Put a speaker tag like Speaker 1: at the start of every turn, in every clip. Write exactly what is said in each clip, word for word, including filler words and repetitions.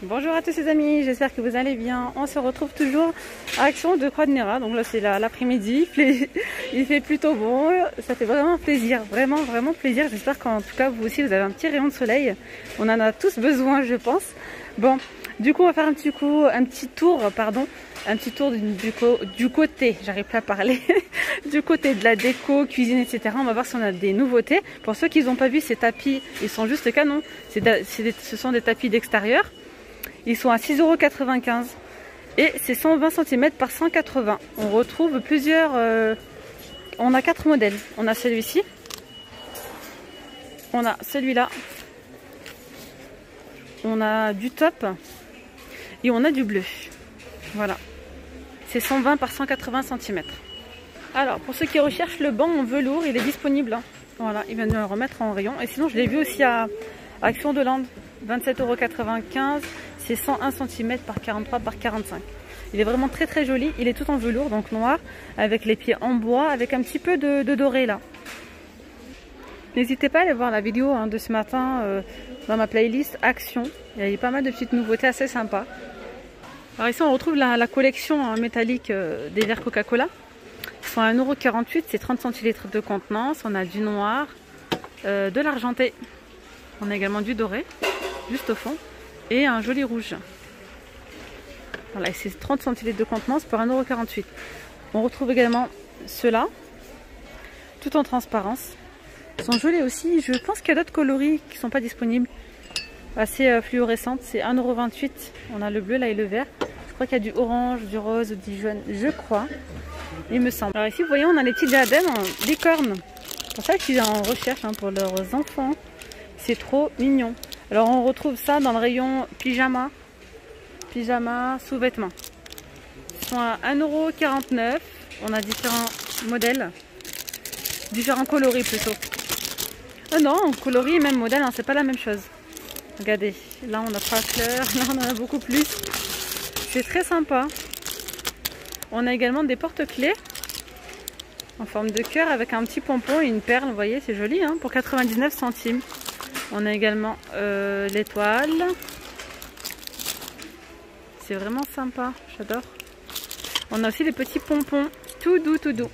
Speaker 1: Bonjour à tous les amis, j'espère que vous allez bien. On se retrouve toujours à Action de Croix de Néra. Donc là c'est l'après-midi, il fait plutôt bon, ça fait vraiment plaisir, vraiment vraiment plaisir. J'espère qu'en tout cas vous aussi vous avez un petit rayon de soleil. On en a tous besoin je pense. Bon, du coup on va faire un petit coup, un petit tour, pardon, un petit tour du, du, du côté, j'arrive pas à parler, du côté de la déco, cuisine, et cetera. On va voir si on a des nouveautés. Pour ceux qui n'ont pas vu, ces tapis, ils sont juste canons. Des, ce sont des tapis d'extérieur. Ils sont à six euros quatre-vingt-quinze et c'est cent vingt centimètres par cent quatre-vingts. On retrouve plusieurs... Euh, on a quatre modèles. On a celui-ci. On a celui-là. On a du top. Et on a du bleu. Voilà. C'est cent vingt par cent quatre-vingts centimètres. Alors, pour ceux qui recherchent le banc en velours, il est disponible. Hein. Voilà, il vient de le remettre en rayon. Et sinon, je l'ai vu aussi à Action de Land. vingt-sept euros quatre-vingt-quinze. C'est cent un centimètres par quarante-trois par quarante-cinq. Il est vraiment très très joli. Il est tout en velours, donc noir, avec les pieds en bois, avec un petit peu de, de doré là. N'hésitez pas à aller voir la vidéo hein, de ce matin euh, dans ma playlist Action. Il y a eu pas mal de petites nouveautés assez sympas. Alors ici on retrouve la, la collection hein, métallique euh, des verres Coca-Cola. Ils sont à un euro quarante-huit, c'est trente centilitres de contenance. On a du noir, euh, de l'argenté. On a également du doré, juste au fond. Et un joli rouge. Voilà, c'est trente centilitres de contenance pour un euro quarante-huit. On retrouve également ceux-là, tout en transparence. Ils sont jolis aussi. Je pense qu'il y a d'autres coloris qui ne sont pas disponibles. Assez euh, fluorescentes. C'est un euro vingt-huit. On a le bleu là et le vert. Je crois qu'il y a du orange, du rose, du jaune. Je crois. Il me semble. Alors ici, vous voyez, on a les petits diadèmes en licorne. C'est pour ça que je suis en recherche hein, pour leurs enfants. C'est trop mignon. Alors on retrouve ça dans le rayon pyjama, pyjama, sous-vêtements. Ils sont à un euro quarante-neuf. On a différents modèles, différents coloris plutôt. Ah non, coloris et même modèle, hein, c'est pas la même chose. Regardez, là on a trois couleurs, là on en a beaucoup plus. C'est très sympa. On a également des porte-clés en forme de cœur avec un petit pompon et une perle. Vous voyez, c'est joli hein, pour quatre-vingt-dix-neuf centimes. On a également euh, l'étoile. C'est vraiment sympa, j'adore. On a aussi des petits pompons, tout doux, tout doux.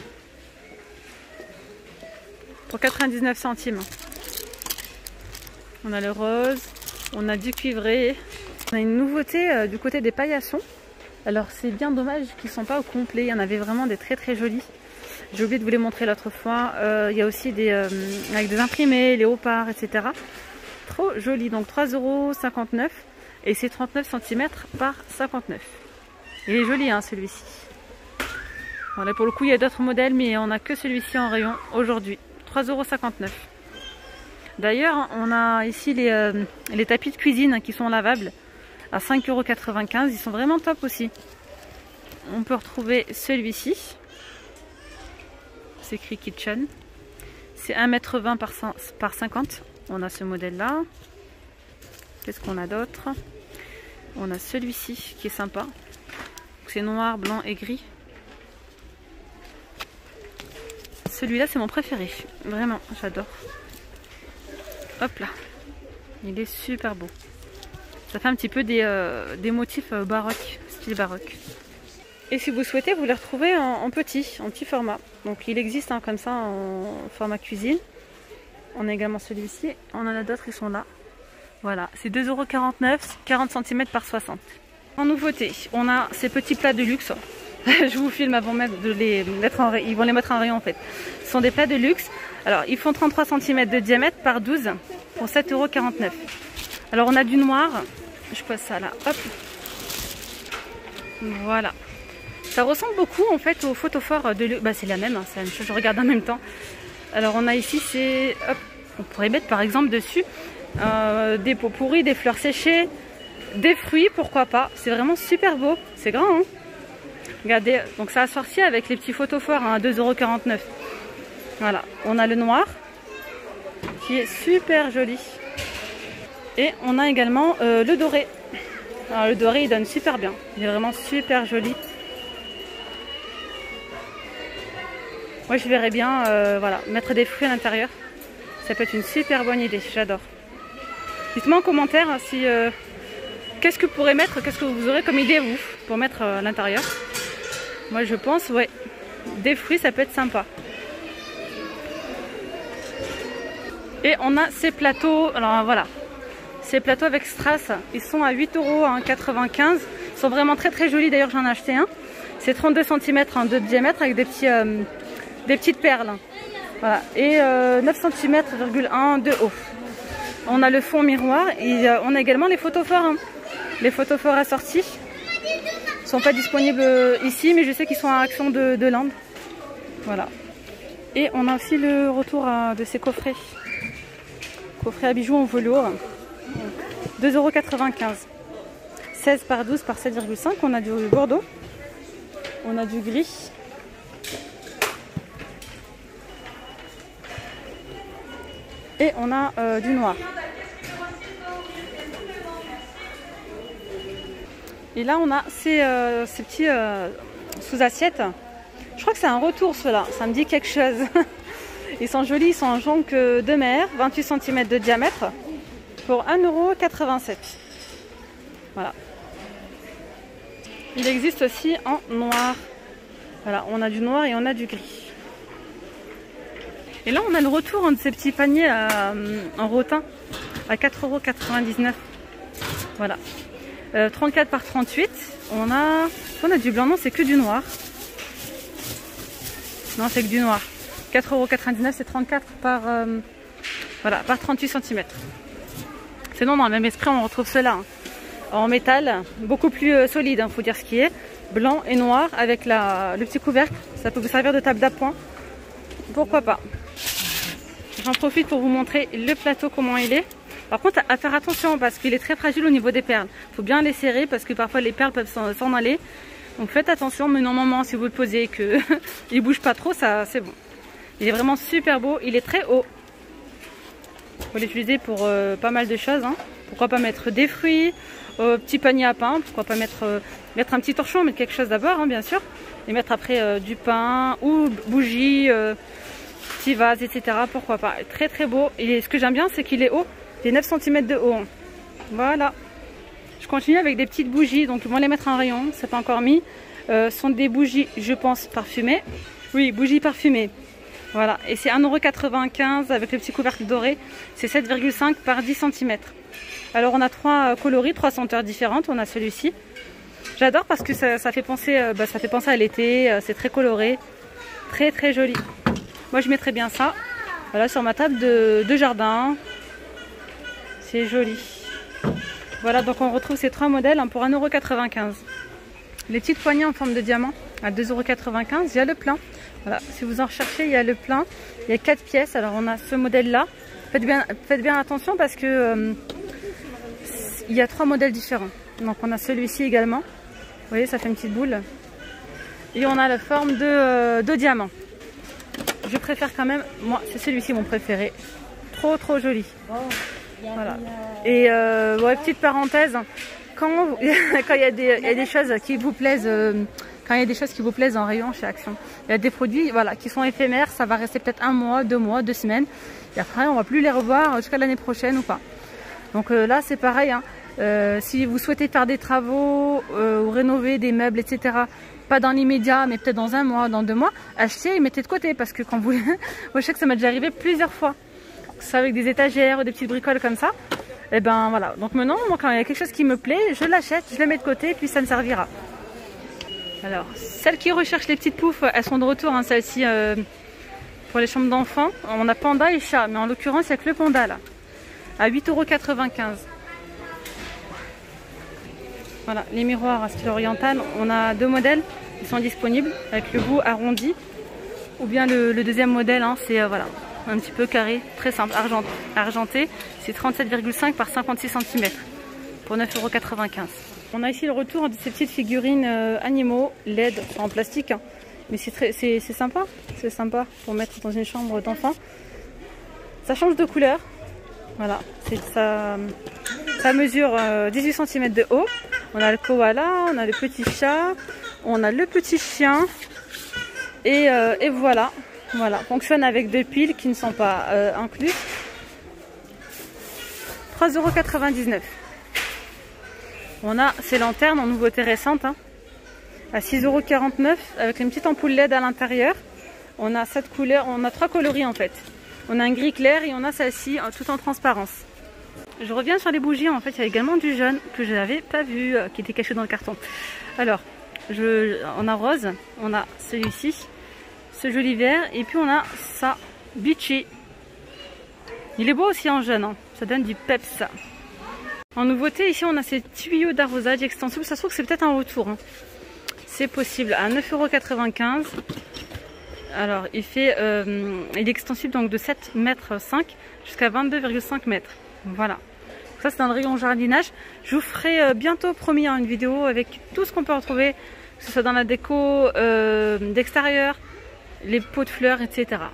Speaker 1: Pour quatre-vingt-dix-neuf centimes. On a le rose, on a du cuivré. On a une nouveauté euh, du côté des paillassons. Alors c'est bien dommage qu'ils ne sont pas au complet. Il y en avait vraiment des très très jolis. J'ai oublié de vous les montrer l'autre fois. Euh, il y a aussi des euh, avec des imprimés, léopards, et cetera. Trop joli. Donc trois euros cinquante-neuf et c'est trente-neuf centimètres par cinquante-neuf. Il est joli hein, celui-ci. Voilà, pour le coup, il y a d'autres modèles, mais on n'a que celui-ci en rayon aujourd'hui. trois euros cinquante-neuf. D'ailleurs, on a ici les, euh, les tapis de cuisine qui sont lavables à cinq euros quatre-vingt-quinze. Ils sont vraiment top aussi. On peut retrouver celui-ci. C'est écrit Kitchen. C'est un mètre vingt par cinquante. On a ce modèle là. Qu'est-ce qu'on a d'autre? On a celui-ci qui est sympa. C'est noir, blanc et gris. Celui-là c'est mon préféré. Vraiment, j'adore. Hop là. Il est super beau. Ça fait un petit peu des, euh, des motifs euh, baroques, style baroque. Et si vous souhaitez, vous les retrouvez en, en petit, en petit format. Donc il existe hein, comme ça en format cuisine. On a également celui-ci. On en a d'autres, ils sont là. Voilà, c'est deux euros quarante-neuf, quarante centimètres par soixante. En nouveauté, on a ces petits plats de luxe. Je vous filme avant même de les mettre en rayon. Ils vont les mettre en rayon en fait. Ce sont des plats de luxe. Alors ils font trente-trois centimètres de diamètre par douze pour sept euros quarante-neuf. Alors on a du noir. Je passe ça là. Hop. Voilà. Ça ressemble beaucoup en fait au photophore de luxe. Bah c'est la même, hein, c'est la même chose, je regarde en même temps. Alors on a ici, c'est, hop, on pourrait mettre par exemple dessus euh, des pots pourris, des fleurs séchées, des fruits, pourquoi pas. C'est vraiment super beau, c'est grand. Hein, regardez, donc ça assorti avec les petits photophares hein, à deux euros quarante-neuf. Voilà, on a le noir qui est super joli. Et on a également euh, le doré. Alors le doré il donne super bien, il est vraiment super joli. Moi je verrais bien euh, voilà, mettre des fruits à l'intérieur. Ça peut être une super bonne idée, j'adore. Dites-moi en commentaire si, euh, qu'est-ce que vous pourrez mettre, qu'est-ce que vous aurez comme idée vous pour mettre à l'intérieur? Moi je pense, ouais, des fruits ça peut être sympa. Et on a ces plateaux, alors voilà, ces plateaux avec strass, ils sont à huit euros quatre-vingt-quinze. Ils sont vraiment très très jolis, d'ailleurs j'en ai acheté un. C'est trente-deux centimètres hein, de diamètre avec des, petits, euh, des petites perles. Voilà. Et euh, neuf centimètres virgule un de haut. On a le fond miroir et euh, on a également les photophores. Hein. Les photophores assortis ne sont pas disponibles ici, mais je sais qu'ils sont à Action de, de l'Inde. Voilà. Et on a aussi le retour à, de ces coffrets. Coffret à bijoux en velours, deux euros quatre-vingt-quinze. seize par douze par sept virgule cinq. On a du bordeaux, on a du gris, et on a euh, du noir. Et là on a ces, euh, ces petits euh, sous-assiettes. Je crois que c'est un retour ceux-là, ça me dit quelque chose. Ils sont jolis, ils sont en jonque de mer, vingt-huit centimètres de diamètre, pour un euro quatre-vingt-sept. Voilà. Il existe aussi en noir. Voilà, on a du noir et on a du gris. Et là, on a le retour de ces petits paniers euh, en rotin à quatre euros quatre-vingt-dix-neuf. Voilà. Euh, trente-quatre par trente-huit. On a, on a du blanc, non, c'est que du noir. Non, c'est que du noir. quatre euros quatre-vingt-dix-neuf, c'est trente-quatre par, euh, voilà, par trente-huit centimètres. Sinon, dans le même esprit, on retrouve cela hein, en métal, beaucoup plus euh, solide, il hein, faut dire ce qui est. Blanc et noir avec la, le petit couvercle. Ça peut vous servir de table d'appoint. Pourquoi pas. J'en profite pour vous montrer le plateau, comment il est. Par contre, à faire attention parce qu'il est très fragile au niveau des perles. Il faut bien les serrer parce que parfois les perles peuvent s'en aller. Donc faites attention, mais normalement, si vous le posez et qu'il ne bouge pas trop, ça c'est bon. Il est vraiment super beau, il est très haut. Il faut l'utiliser pour euh, pas mal de choses. Hein. Pourquoi pas mettre des fruits, euh, petit panier à pain, pourquoi pas mettre, euh, mettre un petit torchon, mettre quelque chose d'abord, hein, bien sûr. Et mettre après euh, du pain ou bougies, euh, petit vase, et cetera. Pourquoi pas. Très très beau. Et ce que j'aime bien, c'est qu'il est haut. Il est neuf centimètres de haut. Hein. Voilà. Je continue avec des petites bougies, donc ils vont les mettre en rayon, c'est pas encore mis. Euh, ce sont des bougies, je pense, parfumées. Oui, bougies parfumées. Voilà, et c'est un euro quatre-vingt-quinze avec le petit couvercle doré. C'est sept virgule cinq par dix centimètres. Alors on a trois coloris, trois senteurs différentes. On a celui-ci. J'adore parce que ça, ça, fait penser, euh, bah, ça fait penser à l'été. Euh, c'est très coloré. Très très joli. Moi je mettrais bien ça. Voilà, sur ma table de, de jardin. C'est joli. Voilà, donc on retrouve ces trois modèles hein, pour un euro quatre-vingt-quinze. Les petites poignées en forme de diamant à deux euros quatre-vingt-quinze. Il y a le plein. Voilà, si vous en recherchez, il y a le plein. Il y a quatre pièces. Alors on a ce modèle-là. Faites bien, faites bien attention parce que euh, il y a trois modèles différents. Donc on a celui-ci également. Vous voyez, ça fait une petite boule. Et on a la forme de, euh, de diamant. Je préfère quand même, moi c'est celui-ci mon préféré. Trop trop joli. Voilà. Et euh, ouais, petite parenthèse, quand quand il y a des, il y a des choses qui vous plaisent. Euh, Quand il y a des choses qui vous plaisent en rayon chez Action, il y a des produits voilà, qui sont éphémères, ça va rester peut-être un mois, deux mois, deux semaines. Et après, on va plus les revoir jusqu'à l'année prochaine ou pas. Donc euh, là, c'est pareil. Hein. Euh, si vous souhaitez faire des travaux euh, ou rénover des meubles, et cetera, pas dans l'immédiat, mais peut-être dans un mois, dans deux mois, achetez et mettez de côté. Parce que quand vous... Moi, je sais que ça m'est déjà arrivé plusieurs fois. Ça avec des étagères ou des petites bricoles comme ça. Et ben voilà. Donc maintenant, moi, quand il y a quelque chose qui me plaît, je l'achète, je le mets de côté et puis ça me servira. Alors, celles qui recherchent les petites poufs, elles sont de retour, hein, celles-ci, euh, pour les chambres d'enfants. On a panda et chat, mais en l'occurrence, il n'y a que le panda, là, à huit euros quatre-vingt-quinze. Voilà, les miroirs à style oriental, on a deux modèles, ils sont disponibles, avec le bout arrondi, ou bien le, le deuxième modèle, hein, c'est, euh, voilà, un petit peu carré, très simple, argent, argenté, c'est trente-sept virgule cinq par cinquante-six centimètres, pour neuf euros quatre-vingt-quinze. On a ici le retour de ces petites figurines euh, animaux L E D en plastique. Hein. Mais c'est sympa. C'est sympa pour mettre dans une chambre d'enfant. Ça change de couleur. Voilà. Ça, ça mesure euh, dix-huit centimètres de haut. On a le koala, on a le petit chat, on a le petit chien. Et, euh, et voilà. Voilà. Fonctionne avec deux piles qui ne sont pas euh, incluses. trois euros quatre-vingt-dix-neuf. On a ces lanternes en nouveauté récente hein, à six euros quarante-neuf avec une petite ampoule L E D à l'intérieur. On a cette couleur, on a trois coloris en fait. On a un gris clair et on a celle-ci tout en transparence. Je reviens sur les bougies, en fait il y a également du jaune que je n'avais pas vu, euh, qui était caché dans le carton. Alors, je, on a rose, on a celui-ci, ce joli vert et puis on a ça, beachy. Il est beau aussi en jaune, hein. Ça donne du peps. En nouveauté, ici on a ces tuyaux d'arrosage extensibles, ça se trouve que c'est peut-être un retour. Hein. C'est possible, à neuf euros quatre-vingt-quinze. Alors, il, fait, euh, il est extensible donc de sept mètres cinq jusqu'à vingt-deux virgule cinq mètres. Voilà. Ça, c'est dans le rayon jardinage. Je vous ferai euh, bientôt, promis, hein, une vidéo avec tout ce qu'on peut retrouver, que ce soit dans la déco euh, d'extérieur, les pots de fleurs, et cetera.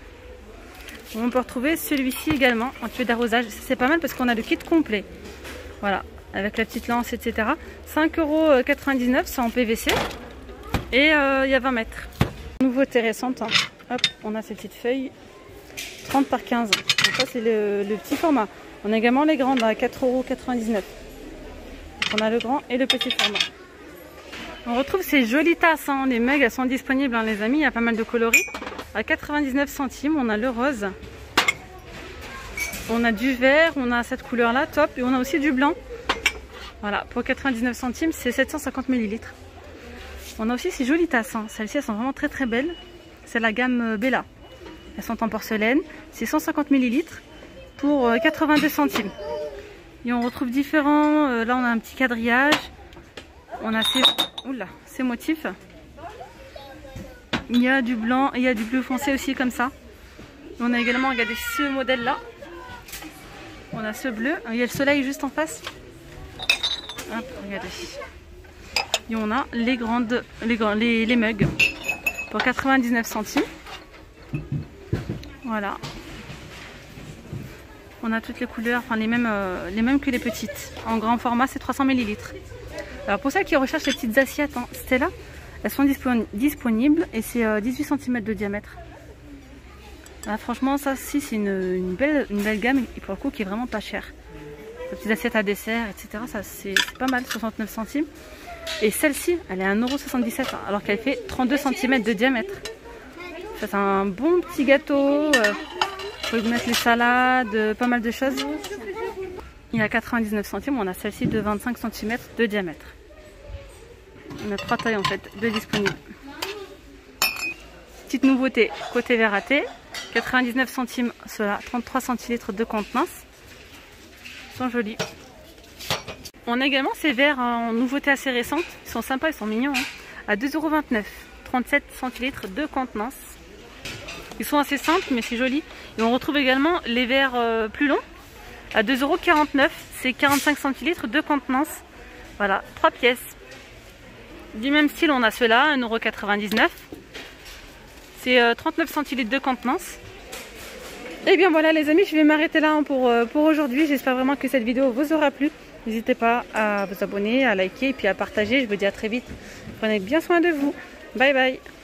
Speaker 1: On peut retrouver celui-ci également en tuyau d'arrosage. C'est pas mal parce qu'on a le kit complet. Voilà, avec la petite lance, et cetera. cinq euros quatre-vingt-dix-neuf, c'est en P V C. Et euh, il y a vingt mètres. Nouveauté récente, hein. Hop, on a ces petites feuilles trente par quinze. Donc ça c'est le, le petit format. On a également les grandes à quatre euros quatre-vingt-dix-neuf. On a le grand et le petit format. On retrouve ces jolies tasses, hein. Les mugs elles sont disponibles hein, les amis, il y a pas mal de coloris. À quatre-vingt-dix-neuf centimes, on a le rose. On a du vert, on a cette couleur là, top. Et on a aussi du blanc. Voilà, pour quatre-vingt-dix-neuf centimes, c'est sept cent cinquante millilitres. On a aussi ces jolies tasses, hein. Celles-ci elles sont vraiment très très belles. C'est la gamme Bella. Elles sont en porcelaine, c'est cent cinquante millilitres pour quatre-vingt-deux centimes. Et on retrouve différents, euh, là on a un petit quadrillage. On a ces, oula, ces motifs. Il y a du blanc et il y a du bleu foncé aussi comme ça. On a également, regardez ce modèle là. On a ce bleu, il y a le soleil juste en face. Hop, regardez. Et on a les grandes, les, les, les mugs pour quatre-vingt-dix-neuf centimes. Voilà. On a toutes les couleurs, enfin les mêmes, euh, les mêmes que les petites. En grand format, c'est trois cents millilitres. Alors pour celles qui recherchent les petites assiettes hein, Stella, elles sont dispon disponibles et c'est euh, dix-huit centimètres de diamètre. Là, franchement, ça si c'est une, une, belle, une belle gamme et pour le coup qui est vraiment pas chère. Les petites assiettes à dessert, et cetera. Ça c'est pas mal, soixante-neuf centimes. Et celle-ci, elle est à un euro soixante-dix-sept hein, alors qu'elle fait trente-deux centimètres de diamètre. Ça c'est un bon petit gâteau. Euh, Vous pouvez mettre les salades, pas mal de choses. Il y a quatre-vingt-dix-neuf centimes, on a celle-ci de vingt-cinq centimètres de diamètre. On a trois tailles en fait, de disponibles. Petite nouveauté, côté verraté, quatre-vingt-dix-neuf centimes, cela trente-trois centilitres de contenance. Ils sont jolis. On a également ces verres en nouveauté assez récente, ils sont sympas, ils sont mignons, hein, à deux euros vingt-neuf, trente-sept centilitres de contenance. Ils sont assez simples mais c'est joli. Et on retrouve également les verres euh, plus longs à deux euros quarante-neuf. C'est quarante-cinq centilitres de contenance. Voilà, trois pièces. Du même style, on a ceux-là, un euro quatre-vingt-dix-neuf. C'est euh, trente-neuf centilitres de contenance. Et bien voilà les amis, je vais m'arrêter là hein, pour, euh, pour aujourd'hui. J'espère vraiment que cette vidéo vous aura plu. N'hésitez pas à vous abonner, à liker et puis à partager. Je vous dis à très vite. Prenez bien soin de vous. Bye bye.